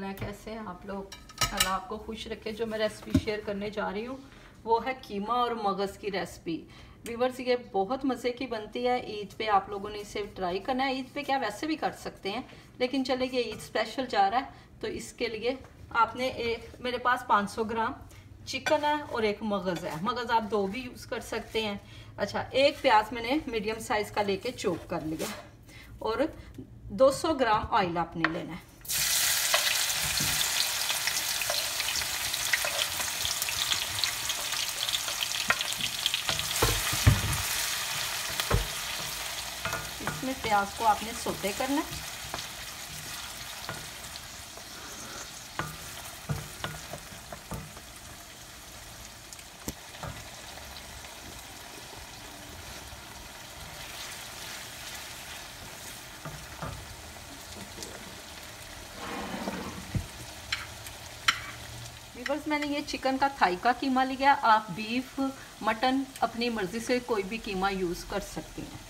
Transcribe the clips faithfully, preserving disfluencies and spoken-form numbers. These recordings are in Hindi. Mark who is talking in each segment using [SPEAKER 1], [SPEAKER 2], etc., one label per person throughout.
[SPEAKER 1] हैं, कैसे हैं आप लोग? अल्लाह आपको खुश रखे। जो मैं रेसिपी शेयर करने जा रही हूँ वो है कीमा और मगज़ की रेसिपी। व्यूअर्स, ये बहुत मज़े की बनती है। ईद पे आप लोगों ने इसे ट्राई करना है। ईद पे क्या, वैसे भी कर सकते हैं, लेकिन चले ये ईद स्पेशल जा रहा है तो इसके लिए आपने एक, मेरे पास पाँच सौ ग्राम चिकन है और एक मगज़ है। मगज़ आप दो भी यूज़ कर सकते हैं। अच्छा, एक प्याज मैंने मीडियम साइज़ का लेके चॉप कर लिया और दो सौ ग्राम ऑयल आपने लेना है। इसमें प्याज को आपने सौते करना है। व्यूअर्स, मैंने ये चिकन का थाई का कीमा लिया। आप बीफ, मटन अपनी मर्जी से कोई भी कीमा यूज़ कर सकती हैं।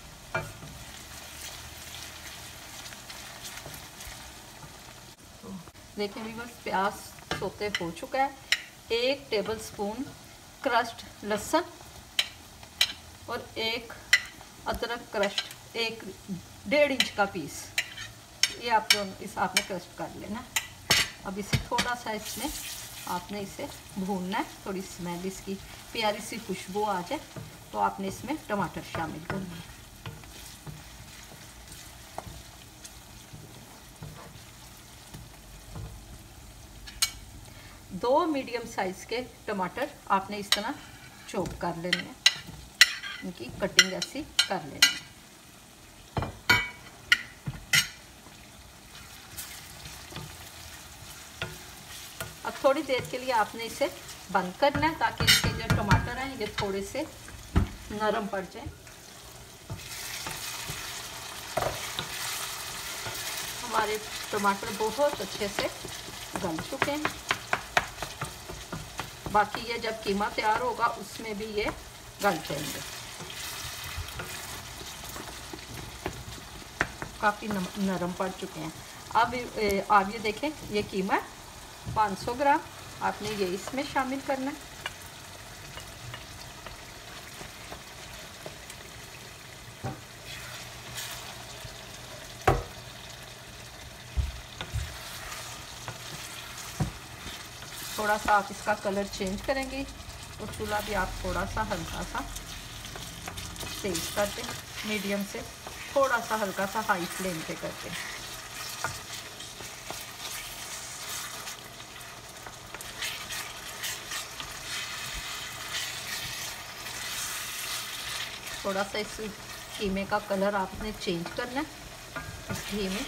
[SPEAKER 1] तो देखिए व्यूअर्स, प्याज सोते हो चुका है। एक टेबल स्पून क्रश्ड लहसुन और एक अदरक क्रश्ड, एक डेढ़ इंच का पीस, ये आप दोनों इस आपने क्रश्ड कर लेना। अब इसे थोड़ा सा इसमें आपने इसे भूनना है। थोड़ी स्मेल इसकी प्यारी सी खुशबू आ जाए तो आपने इसमें टमाटर शामिल करना है। दो मीडियम साइज के टमाटर आपने इस तरह चॉप कर लेने हैं, इनकी कटिंग ऐसी कर लेनी है। अब थोड़ी देर के लिए आपने इसे बंद करना है ताकि इसके जो टमाटर हैं ये थोड़े से नरम पड़ जाए। हमारे टमाटर बहुत अच्छे से गल चुके हैं। बाकी ये जब कीमा तैयार होगा उसमें भी ये गल जाएंगे। काफ़ी नरम पड़ चुके हैं। अब आप ये देखें, ये कीमा पाँच सौ ग्राम आपने ये इसमें शामिल करना है। थोड़ा सा आप इसका कलर चेंज करेंगे और चूल्हा भी आप थोड़ा सा हल्का सा तेज कर दें, मीडियम से थोड़ा सा हल्का सा हाई फ्लेम पे कर दें। थोड़ा सा इस कीमे का कलर आपने चेंज करना है इस घी में।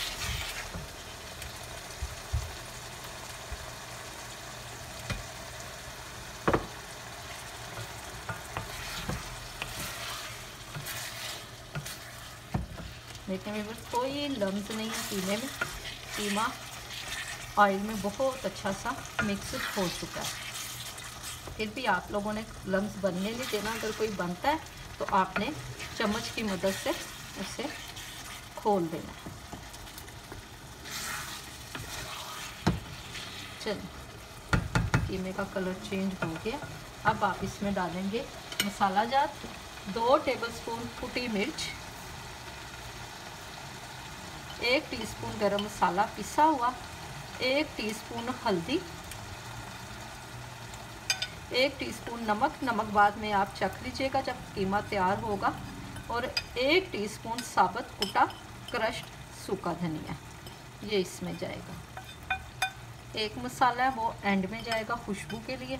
[SPEAKER 1] देखने में बस कोई लम्स नहीं है कीमे में। कीमा ऑयल में बहुत अच्छा सा मिक्स हो चुका है। फिर भी आप लोगों ने लम्स बनने नहीं देना। अगर कोई बनता है तो आपने चम्मच की मदद से उसे खोल देना। चलिए, कीमे का कलर चेंज हो गया। अब आप इसमें डालेंगे मसाला जात, दो टेबलस्पून कुटी मिर्च, एक टीस्पून गरम मसाला पिसा हुआ, एक टीस्पून हल्दी, एक टीस्पून नमक, नमक बाद में आप चख लीजिएगा जब कीमा तैयार होगा, और एक टीस्पून साबुत कुटा क्रश्ड सूखा धनिया, ये इसमें जाएगा। एक मसाला है वो एंड में जाएगा खुशबू के लिए।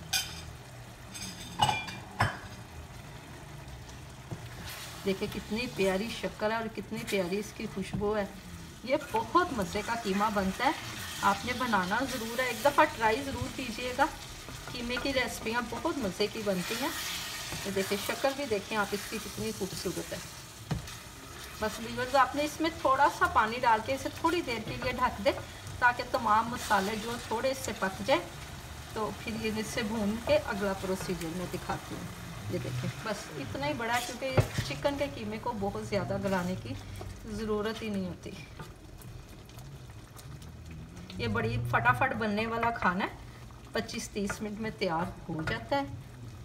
[SPEAKER 1] देखिए कितनी प्यारी शक्कर है और कितनी प्यारी इसकी खुशबू है। ये बहुत मज़े का कीमा बनता है। आपने बनाना ज़रूर है, एक दफ़ा ट्राई ज़रूर कीजिएगा। कीमे की रेसिपियाँ बहुत मज़े की बनती हैं। ये देखिए शक्कर भी देखें आप इसकी कितनी खूबसूरत है। बस व्यूअर्स, आपने इसमें थोड़ा सा पानी डाल के इसे थोड़ी देर के लिए ढक दें ताकि तमाम मसाले जो थोड़े से पक जाए। तो फिर ये इससे भून के अगला प्रोसीजर में दिखाती हूँ। ये देखें बस इतना ही बड़ा है क्योंकि चिकन के कीमे को बहुत ज़्यादा गलाने की ज़रूरत ही नहीं होती। ये बड़ी फटाफट बनने वाला खाना है, पच्चीस तीस मिनट में तैयार हो जाता है।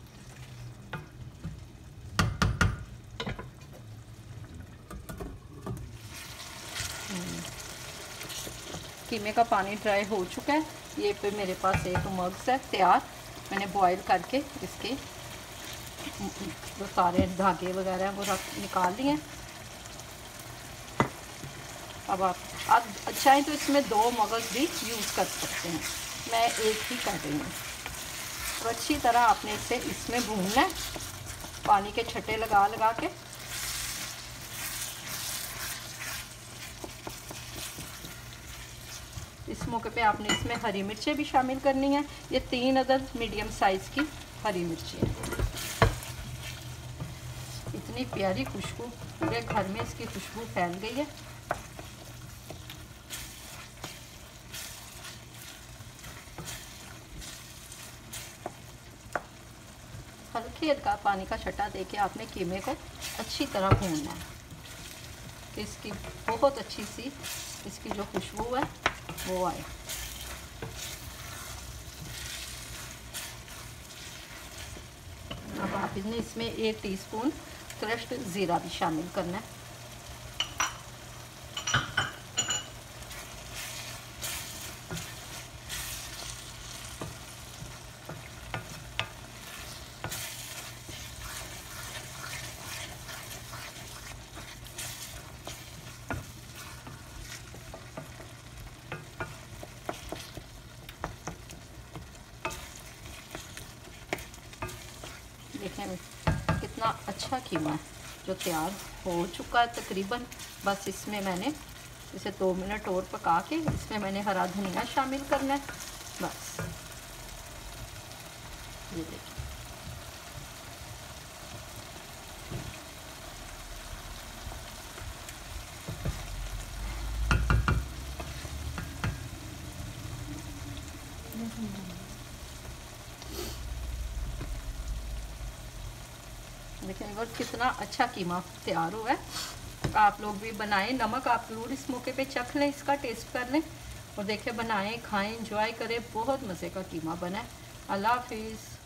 [SPEAKER 1] कीमे का पानी ड्राई हो चुका है। ये पे मेरे पास एक मग्स है तैयार, मैंने बॉईल करके इसके जो सारे धागे वगैरह हैं वो रख निकाल लिए। अब आप आप चाहें तो इसमें दो मगज़ भी यूज़ कर सकते हैं, मैं एक ही कर रही हूँ। तो अच्छी तरह आपने इसे इसमें भूनना है पानी के छट्टे लगा लगा के। इस मौके पे आपने इसमें हरी मिर्चें भी शामिल करनी है। ये तीन अदद मीडियम साइज़ की हरी मिर्चें हैं। इतनी प्यारी खुशबू, पूरे घर में इसकी खुशबू फैल गई है। हल्के हल्का पानी का छट्टा देके आपने कीमे को अच्छी तरह भूनना है कि इसकी बहुत अच्छी सी इसकी जो खुशबू है वो आए। अब आप इसमें इसमें एक टीस्पून क्रश्ड ज़ीरा भी शामिल करना है। देखें कितना अच्छा कीमा है जो तैयार हो चुका है तकरीबन। बस इसमें मैंने इसे दो मिनट और पका के इसमें मैंने हरा धनिया शामिल करना है। बस ये देखिए देखिए और कितना अच्छा कीमा तैयार हुआ है। आप लोग भी बनाएं। नमक आप जरूर इस मौके पे चख लें, इसका टेस्ट कर लें और देखें, बनाएं, खाएं, एंजॉय करें। बहुत मज़े का कीमा बना है। अल्लाह हाफिज़।